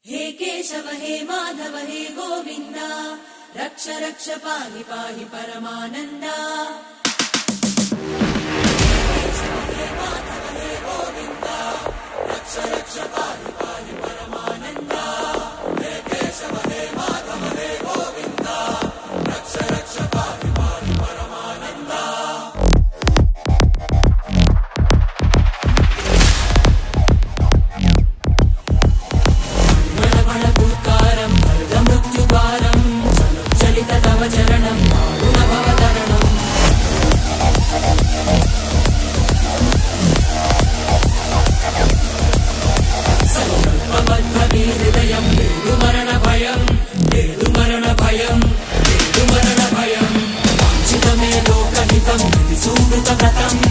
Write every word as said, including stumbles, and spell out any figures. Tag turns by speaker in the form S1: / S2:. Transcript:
S1: हे केशव हे माधव हे गोविंदा रक्ष रक्ष पाहि पाहि परमानंदा। हे केशव हे माधव हे गोविंदा रक्ष रक्ष पाहि पाहि परमानंदा। हे केशव हे माधव हे गोविंदा रक्ष रक्ष पाहि पाहि परमानंदा। चरणं गुणभवतरणं संकल्पबद्धहृदयं वेदुमरण भयं वेदुमरण भयं वेदुमरण भयं वाञ्छितमे लोकहितं सुमृतव्रतम्।